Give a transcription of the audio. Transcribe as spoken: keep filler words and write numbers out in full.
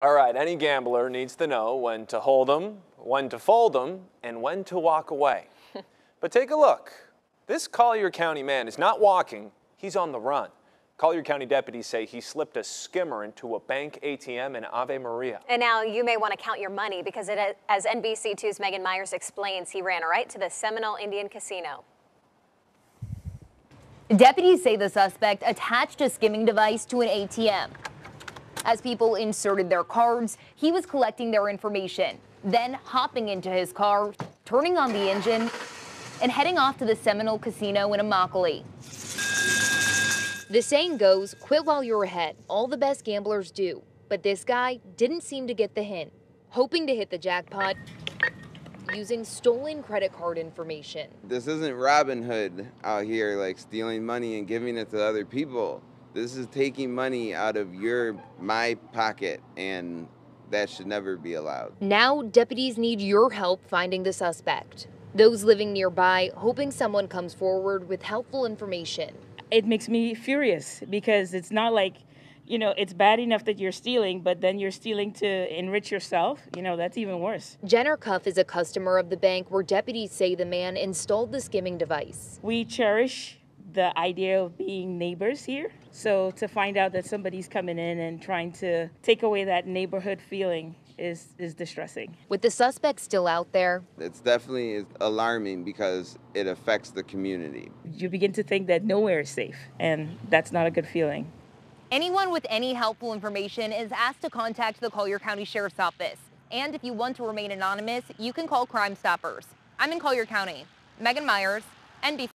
All right, any gambler needs to know when to hold 'em, when to fold 'em, and when to walk away. But take a look. This Collier County man is not walking, he's on the run. Collier County deputies say he slipped a skimmer into a bank A T M in Ave Maria. And now you may want to count your money because, it, as N B C two's Megan Myers explains, he ran right to the Seminole Indian Casino. Deputies say the suspect attached a skimming device to an A T M. As people inserted their cards, he was collecting their information, then hopping into his car, turning on the engine, and heading off to the Seminole Casino in Immokalee. The saying goes, quit while you're ahead. All the best gamblers do. But this guy didn't seem to get the hint, hoping to hit the jackpot using stolen credit card information. This isn't Robin Hood out here like stealing money and giving it to other people. This is taking money out of your, my pocket, and that should never be allowed. Now deputies need your help finding the suspect. Those living nearby hoping someone comes forward with helpful information. It makes me furious because it's not like, you know, it's bad enough that you're stealing, but then you're stealing to enrich yourself. You know, that's even worse. Jenner Cuff is a customer of the bank where deputies say the man installed the skimming device. We cherish the idea of being neighbors here. So to find out that somebody's coming in and trying to take away that neighborhood feeling is, is distressing. With the suspect still out there, it's definitely alarming because it affects the community. You begin to think that nowhere is safe, and that's not a good feeling. Anyone with any helpful information is asked to contact the Collier County Sheriff's Office. And if you want to remain anonymous, you can call Crime Stoppers. I'm in Collier County. Megan Myers, N B C.